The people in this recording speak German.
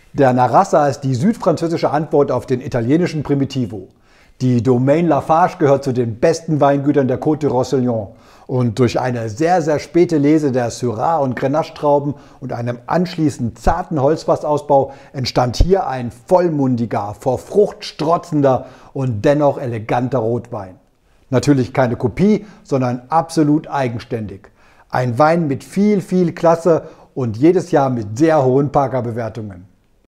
Der Narassa ist die südfranzösische Antwort auf den italienischen Primitivo. Die Domaine Lafarge gehört zu den besten Weingütern der Côte de Roussillon. Und durch eine sehr späte Lese der Syrah- und Grenache-Trauben und einem anschließend zarten Holzfassausbau entstand hier ein vollmundiger, vor Frucht strotzender und dennoch eleganter Rotwein. Natürlich keine Kopie, sondern absolut eigenständig. Ein Wein mit viel Klasse und jedes Jahr mit sehr hohen Parker-Bewertungen.